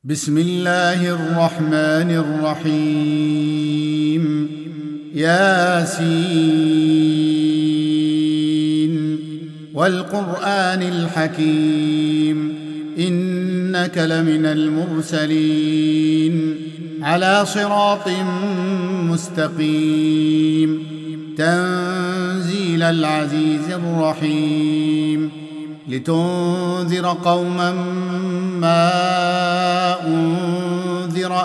بسم الله الرحمن الرحيم ياسين والقرآن الحكيم إنك لمن المرسلين على صراط مستقيم تنزيل العزيز الرحيم لتنذر قوما ما أنذر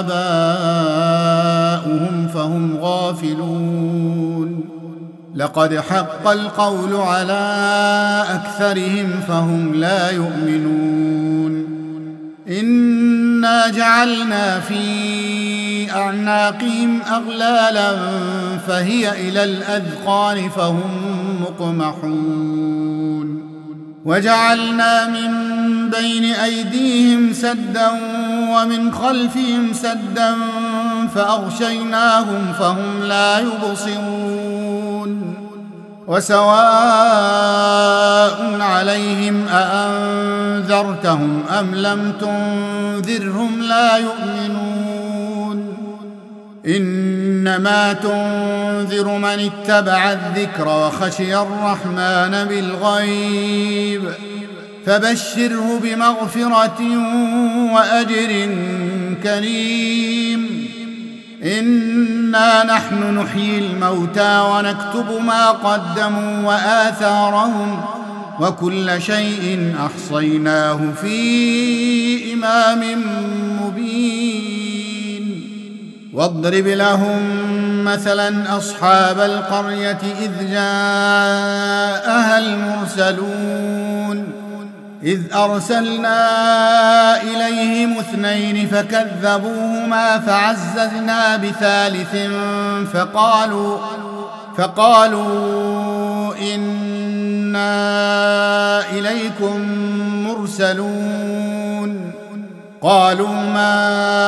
آباؤهم فهم غافلون لقد حق القول على أكثرهم فهم لا يؤمنون إنا جعلنا في أعناقهم أغلالا فهي إلى الأذقان فهم مقمحون وجعلنا من بين أيديهم سدا ومن خلفهم سدا فأغشيناهم فهم لا يبصرون وسواء عليهم أأنذرتهم أم لم تنذرهم لا يؤمنون إنما تنذر من اتبع الذكر وخشي الرحمن بالغيب فبشره بمغفرة وأجر كريم إنا نحن نحيي الموتى ونكتب ما قدموا وآثارهم وكل شيء أحصيناه في إمام مبين واضرب لهم مثلا أصحاب القرية إذ جاءها المرسلون إذ أرسلنا إليهم اثنين فكذبوهما فعززنا بثالث فقالوا إنا إليكم مرسلون قالوا ما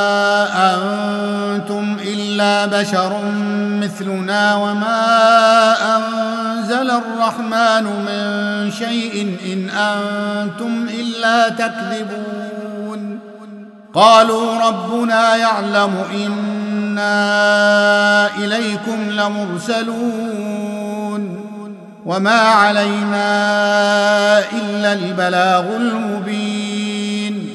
أنتم إلا بشر مثلنا وما أنزل الرحمن من شيء إن أنتم إلا تكذبون قالوا ربنا يعلم إنا إليكم لمرسلون وما علينا إلا البلاغ المبين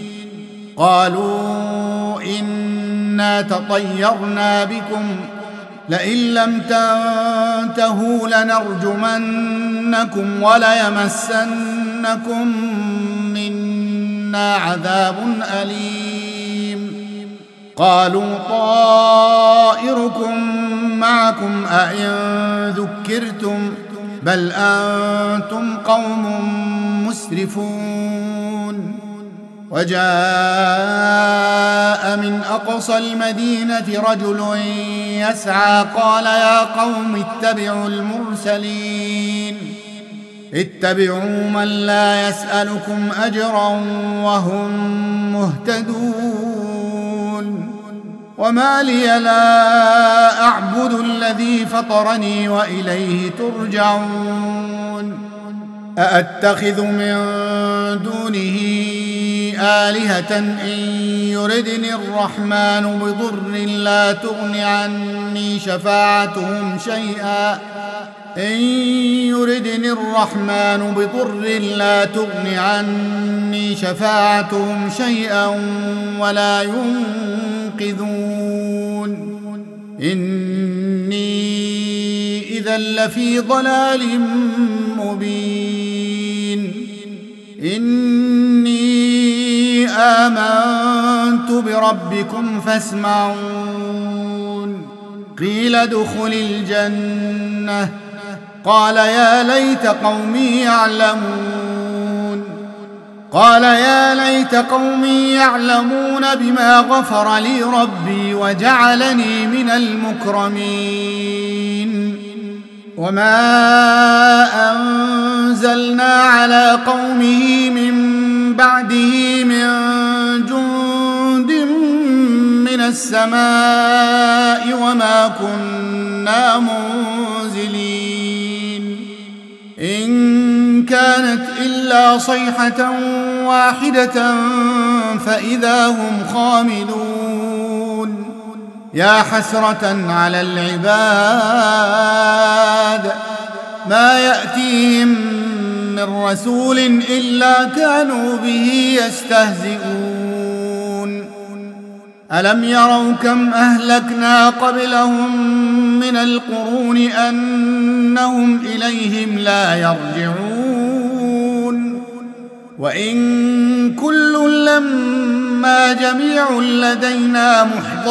قالوا إنا تطيرنا بكم لئن لم تنتهوا لنرجمنكم وليمسنكم منا عذاب أليم قالوا طائركم معكم أئن ذكرتم بل أنتم قوم مسرفون وجاء من أقصى المدينة رجل يسعى قال يا قوم اتبعوا المرسلين اتبعوا من لا يسألكم أجرا وهم مهتدون وما لي لا أعبد الذي فطرني وإليه ترجعون أأتخذ من دونه آلهة إن يردني الرحمن بضر لا تغن عني شفاعتهم شيئا إن يردني الرحمن بضر لا تغن عني شفاعتهم شيئا ولا ينقذون إني إذا لفي ضلال مبين إني آمنت بربكم فاسمعون قيل ادخل الجنة قال يا ليت قومي يعلمون بما غفر لي ربي وجعلني من المكرمين وما أنزلنا على قومه من بعده من جند من السماء وما كنا منزلين إن كان كانت إلا صيحة واحدة فإذا هم خامدون يا حسرة على العباد ما يأتيهم من رسول إلا كانوا به يستهزئون ألم يروا كم أهلكنا قبلهم من القرون أنهم إليهم لا يرجعون وإن كل لما جميع لدينا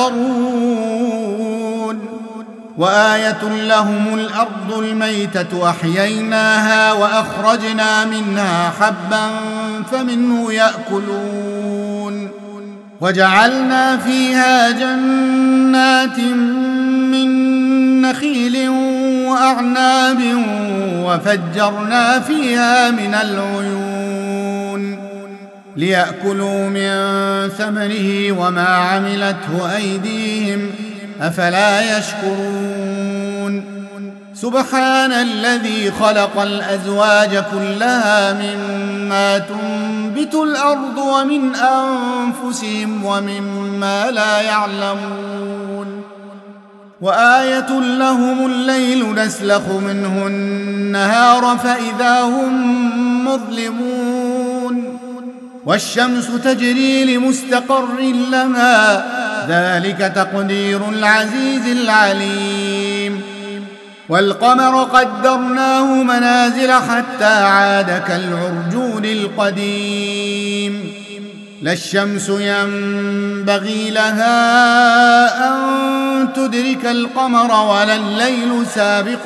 محضرون وآية لهم الأرض الميتة أحييناها وأخرجنا منها حبا فمنه يأكلون وجعلنا فيها جنات من نخيل وأعناب وفجرنا فيها من العيون ليأكلوا من ثمره وما عملته أيديهم أفلا يشكرون سبحان الذي خلق الأزواج كلها مما تنبت الأرض ومن أنفسهم ومما لا يعلمون وآية لهم الليل نسلخ منه النهار فإذا هم مظلمون والشمس تجري لمستقر لها ذلك تقدير العزيز العليم والقمر قدرناه منازل حتى عاد كالعرجون القديم لا الشمس ينبغي لها أن تدرك القمر ولا الليل سابق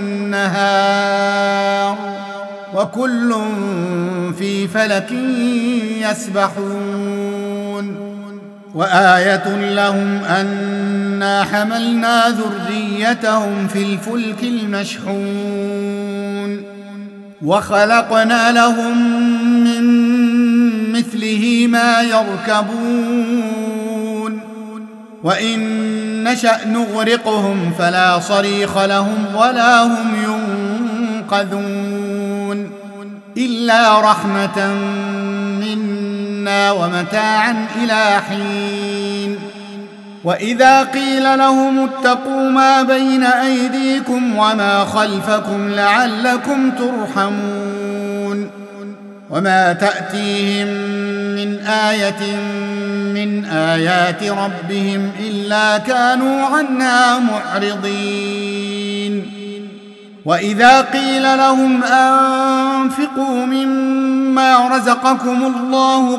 النهار وكل في فلك يسبحون وآية لهم أنا حملنا ذريتهم في الفلك المشحون وخلقنا لهم من مثله ما يركبون وإن نشأ نغرقهم فلا صريخ لهم ولا هم ينقذون إلا رحمة منا ومتاعا إلى حين وإذا قيل لهم اتقوا ما بين أيديكم وما خلفكم لعلكم ترحمون وما تأتيهم من آية من آيات ربهم إلا كانوا عنها معرضين وإذا قيل لهم أنفقوا مما رزقكم الله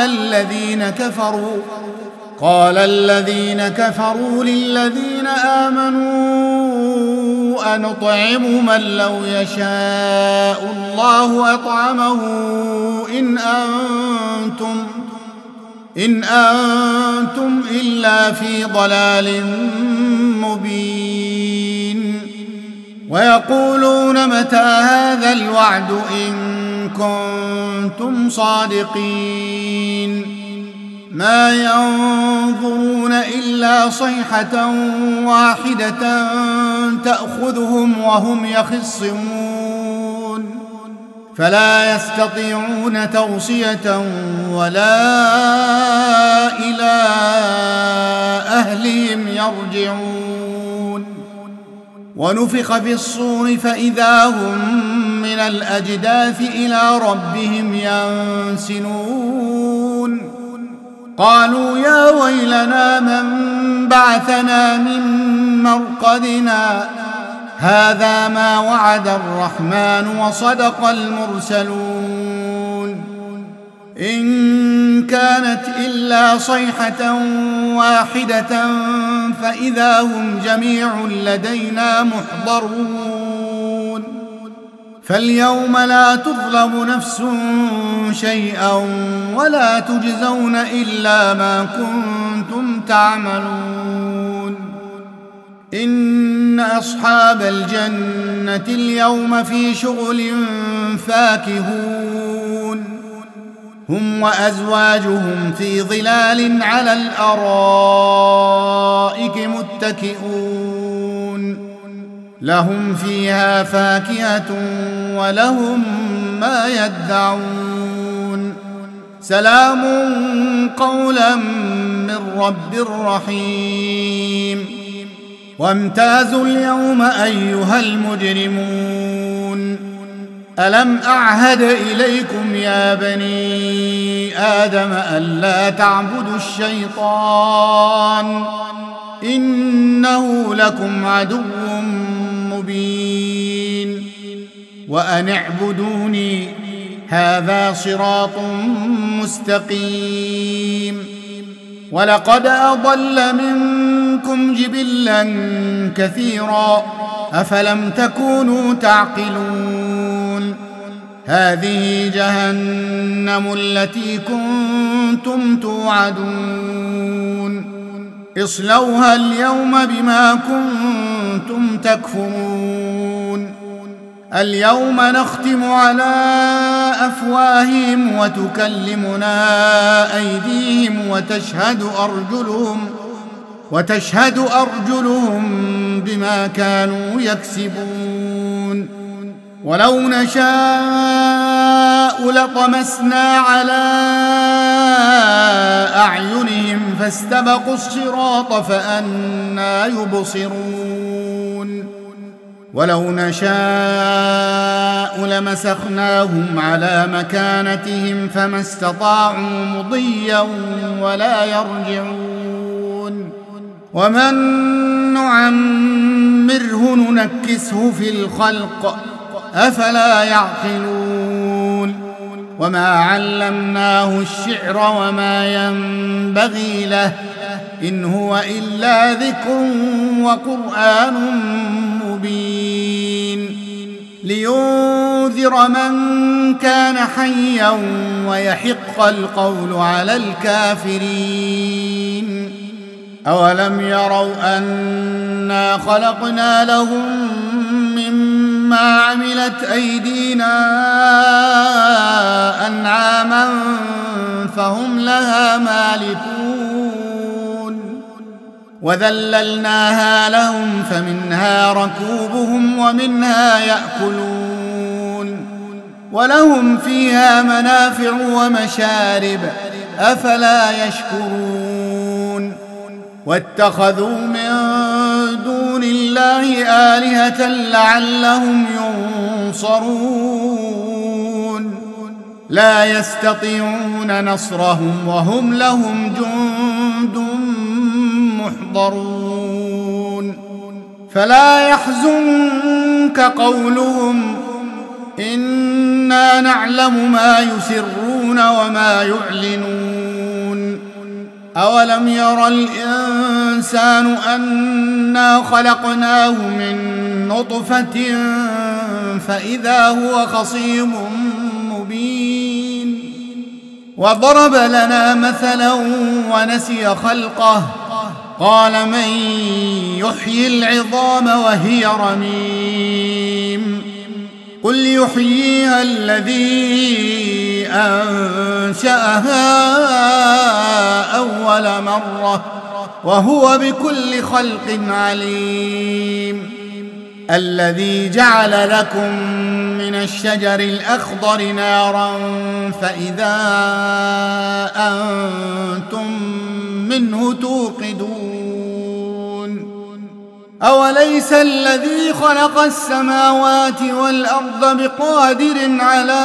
قال الذين كفروا للذين آمنوا أنطعم من لو يشاء الله أطعمه إن أنتم إلا في ضلال مبين ويقولون متى هذا الوعد إن كنتم صادقين ما ينظرون إلا صيحة واحدة تأخذهم وهم يخصمون فلا يستطيعون توصية ولا إلى أهلهم يرجعون ونفخ في الصور فإذا هم من الأجداث إلى ربهم ينسلون قالوا يا ويلنا من بعثنا من مرقدنا هذا ما وعد الرحمن وصدق المرسلون إن كانت إلا صيحة واحدة فإذا هم جميع لدينا محضرون فاليوم لا تظلم نفس شيئا ولا تجزون إلا ما كنتم تعملون إن أصحاب الجنة اليوم في شغل فاكهون هم وأزواجهم في ظلال على الأرائك متكئون لهم فيها فاكهة ولهم ما يدعون سلام قولا من رب رحيم وامتازوا اليوم أيها المجرمون ألم أعهد إليكم يا بني آدم ألا تعبدوا الشيطان إنه لكم عدو مبين وأن اعبدوني هذا صراط مستقيم ولقد أضل منكم جبلا كثيرا أفلم تكونوا تعقلون هذه جهنم التي كنتم توعدون اصلوها اليوم بما كنتم تكفرون اليوم نختم على أفواههم وتكلمنا أيديهم وتشهد أرجلهم بما كانوا يكسبون ولو نشاء لطمسنا على أعينهم فاستبقوا الصراط فأنى يبصرون ولو نشاء لمسخناهم على مكانتهم فما استطاعوا مضيا ولا يرجعون ومن نعمره ننكسه في الخلق أفلا يعقلون وما علمناه الشعر وما ينبغي له إن هو إلا ذكر وقرآن مبين لينذر من كان حيا ويحق القول على الكافرين أولم يروا أنا خلقنا لهم مما عملت أيدينا أنعاما فهم لها مالكون وذللناها لهم فمنها ركوبهم ومنها يأكلون ولهم فيها منافع ومشارب أفلا يشكرون واتخذوا من دون الله آلهة لعلهم ينصرون لا يستطيعون نصرهم وهم لهم جند محضرون فلا يحزنك قولهم إنا نعلم ما يسرون وما يعلنون أولم ير الإنسان أنا خلقناه من نطفة فإذا هو خصيم مبين وضرب لنا مثلا ونسي خلقه قال من يحيي العظام وهي رميم قل يحييها الذي أنشأها أول مرة وهو بكل خلق عليم الذي جعل لكم من الشجر الأخضر نارا فإذا أنتم منه توقدون أوليس الذي خلق السماوات والأرض بقادر على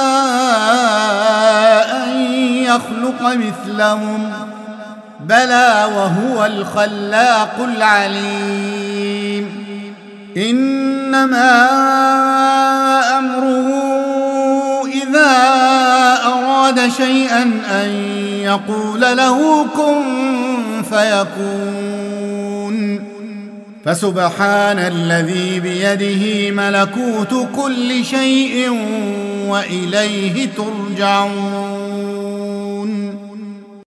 أن يخلق مثلهم بلى وهو الخلاق العليم إنما أمره إذا أراد شيئا أن يقول له كن فيكون فسبحان الذي بيده ملكوت كل شيء وإليه ترجعون